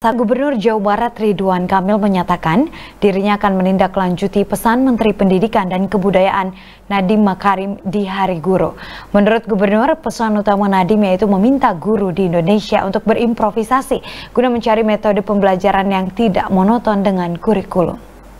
Gubernur Jawa Barat Ridwan Kamil menyatakan dirinya akan menindaklanjuti pesan Menteri Pendidikan dan Kebudayaan Nadiem Makarim di Hari Guru. Menurut Gubernur, pesan utama Nadiem yaitu meminta guru di Indonesia untuk berimprovisasi guna mencari metode pembelajaran yang tidak monoton dengan kurikulum.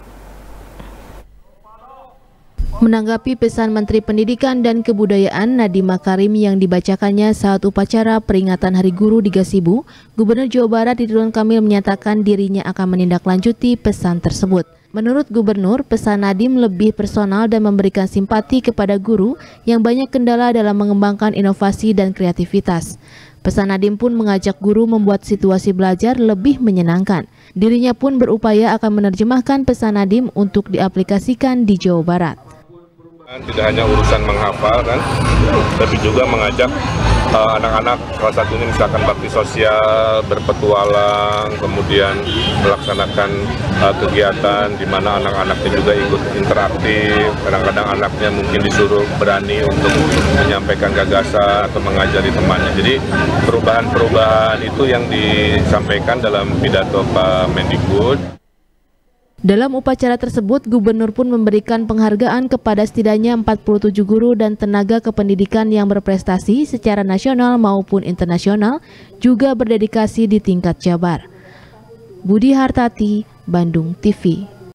Menanggapi pesan Menteri Pendidikan dan Kebudayaan Nadiem Makarim yang dibacakannya saat upacara peringatan Hari Guru di Gasibu, Gubernur Jawa Barat Ridwan Kamil menyatakan dirinya akan menindaklanjuti pesan tersebut. Menurut Gubernur, pesan Nadiem lebih personal dan memberikan simpati kepada guru yang banyak kendala dalam mengembangkan inovasi dan kreativitas. Pesan Nadiem pun mengajak guru membuat situasi belajar lebih menyenangkan. Dirinya pun berupaya akan menerjemahkan pesan Nadiem untuk diaplikasikan di Jawa Barat. Tidak hanya urusan menghafal kan, tapi juga mengajak anak-anak, salah satunya misalkan bakti sosial, berpetualang, kemudian melaksanakan kegiatan di mana anak-anaknya juga ikut interaktif. Kadang-kadang anaknya mungkin disuruh berani untuk menyampaikan gagasan atau mengajari temannya. Jadi perubahan-perubahan itu yang disampaikan dalam pidato Pak Mendikbud. Dalam upacara tersebut, Gubernur pun memberikan penghargaan kepada setidaknya 47 guru dan tenaga kependidikan yang berprestasi secara nasional maupun internasional, juga berdedikasi di tingkat Jabar. Budi Hartati, Bandung TV.